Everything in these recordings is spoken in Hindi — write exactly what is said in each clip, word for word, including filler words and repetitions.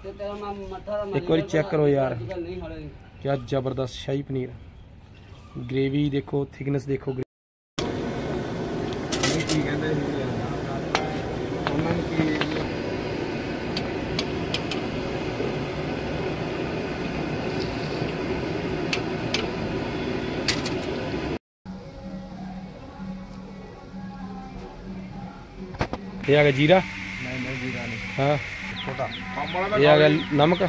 एक बार चेक करो यार, क्या जबरदस्त शाही पनीर। ग्रेवी देखो, थिकनेस देखो। ये आ गया जीरा। नहीं नहीं जीरा नहीं। हाँ छोटा। ये आ गया नमक।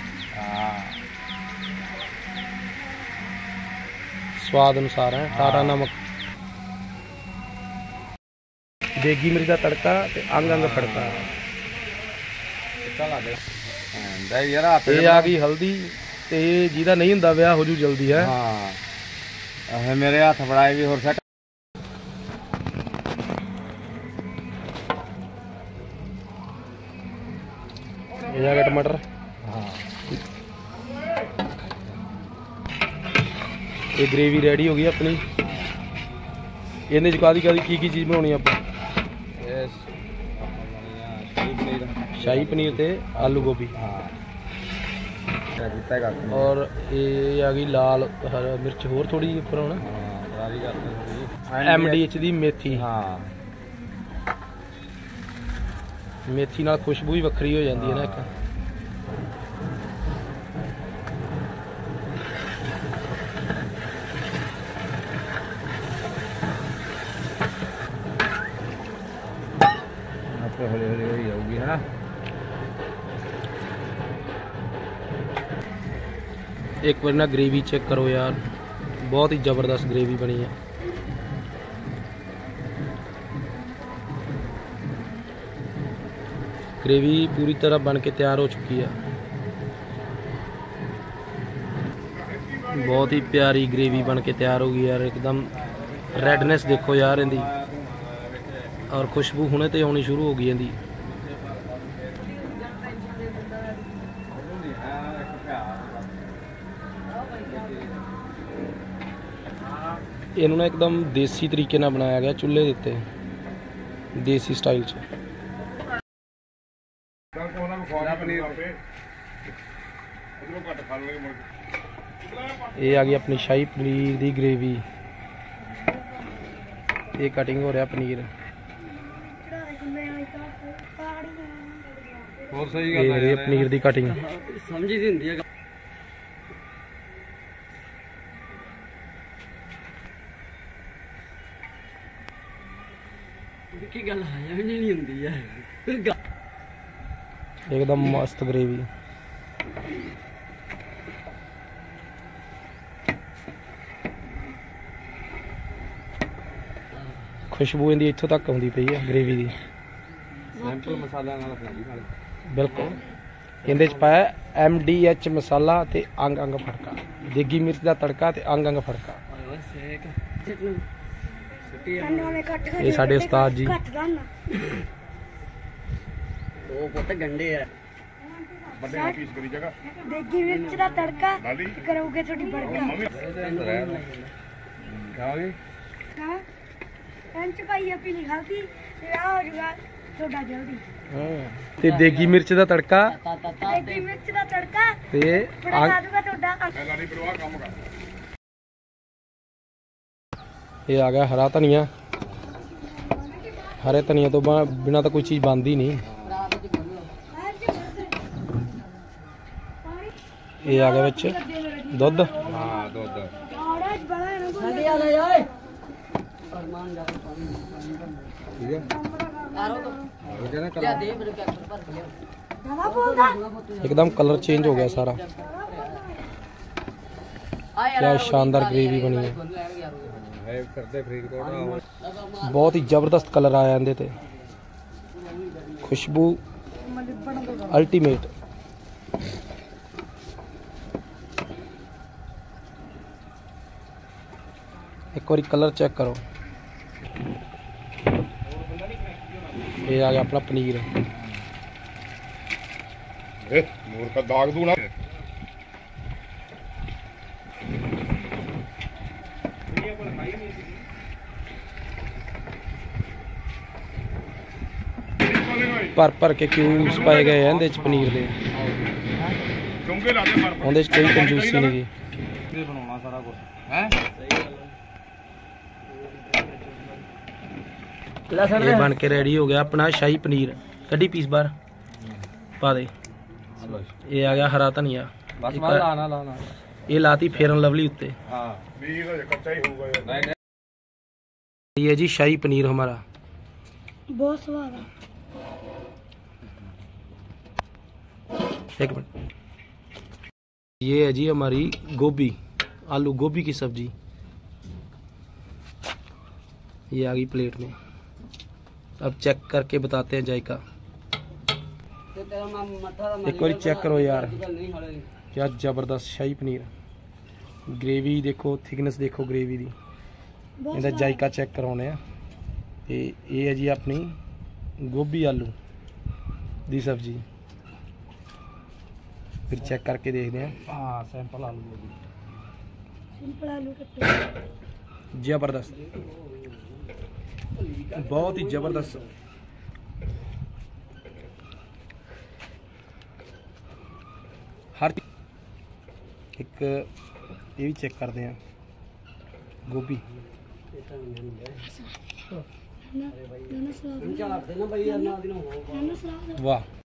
स्वाद अनुसार है सारा नमक। देगी मिर्च का तड़का ते अंग अंग फड़का। ये आ गई हल्दी ते जिहदा नहीं हुंदा विआह हो जू जल्दी है। हाँ मेरे हाथ फड़ाए भी होर सैट। ये आ गया टमाटर। हाँ ये ग्रेवी रेडी हो गई अपनी। इहदे च कादी कादी की की चीज़ बनानी आप? शाही पनीर ते आलू गोभी। और ये आ गई लाल हरा मिर्च होर थोड़ी उपर होना। एम डी एच दी मेथी। हाँ मेथी नाल खुशबू ही वक्री हो जाती है ना। एक हौली हौली हो जाऊगी है ना। एक बार ना ग्रेवी चेक करो यार, बहुत ही ज़बरदस्त ग्रेवी बनी है। ग्रेवी पूरी तरह बन के तैयार हो चुकी है। बहुत ही प्यारी ग्रेवी बन के तैयार हो गई यार। एकदम रेडनेस देखो यार इनकी, और खुशबू हुणे ते आनी शुरू हो गई इनकी। इन्हों ने एकदम देसी तरीके नाल बनाया गया, चूल्हे दे उत्ते देसी स्टाइल च। ये आ गई अपनी शाही पनीर दी ग्रेवी। ये कटिंग हो रहा पनीर। और सही गल है पनीर दी कटिंग समझी दी हुंदी है। की गल है नहीं हुंदी है एकदम मस्त ग्रेवी। खुशबू इनकी इत्थों तक आउंदी पई है ग्रेवी दी। सैंपल मसाला नाल बिल्कुल इहदे च पाया एम डी एच मसाला ते अंग अंग फड़का, देगी मिर्च का तड़का ते अंग अंग फड़का। ये साडे उस्ताद जी। वो पुत्त गंडे है देगी मिर्च का तड़का करोगे थोड़ी बड़का। खाओगे हां पंच भाई अपनी खाती ते आ हो जाएगा थोड़ा जल्दी। हां ते देगी मिर्च का तड़का देगी मिर्च का तड़का ते आ दूंगा थोड़ा गाड़ी परवाह काम कर। ये आ गया हरा धनिया। हरे धनिया तो बिना तो कोई चीज़ बनती नहीं। ये आ गया विच दुध। हाँ दुध एकदम कलर चेंज हो गया सारा। क्या शानदार ग्रेवी बनी है। बहुत ही जबरदस्त कलर आया इहदे ते, खुशबू अल्टीमेट। एक बार कलर चेक करो। ये आ गया अपना पनीर। मूर्ख दाग दूं ना। भर भर के क्यूब्स पाए गए हैं पनीर के। ਉਹਦੇ 'ਚ ਕੋਈ ਕੰਜੂਸੀ ਨਹੀਂ ਗੀ। ਬਣਾਉਣਾ ਸਾਰਾ ਕੁਝ ਹੈ। ਇਹ ਬਣ ਕੇ रेडी हो गया अपना शाही पनीर। कड्डी पीस बाहर पा दे। ये आ गया हरा धनिया। बस लाना लाना ये लाती फेरन लवली उत्ते। हां कच्चा ही होगा। नहीं ये जी शाही पनीर हमारा बहुत स्वाद है। एक मिनट। ये है जी हमारी गोभी आलू गोभी की सब्जी। ये आ गई प्लेट में। अब चेक करके बताते हैं जायका। एक बार चेक करो यार, क्या जबरदस्त शाही पनीर। ग्रेवी देखो, थिकनेस देखो ग्रेवी दी। इहदा जायका चेक करवाने हैं। ये है जी अपनी गोभी आलू दी सब्जी। फिर चेक करके देखते हैं। हाँ सैंपल आलू सिंपल आलू कट्टे जबरदस्त, बहुत ही जबरदस्त। हर एक ये भी चेक करते हैं गोभी। वाह